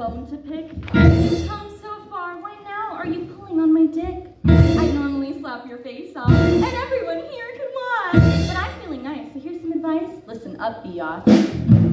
bone to pick. You've come so far, why now are you pulling on my dick? I normally slap your face off, and everyone here can watch. But I'm feeling nice, so here's some advice. Listen up, Biatch.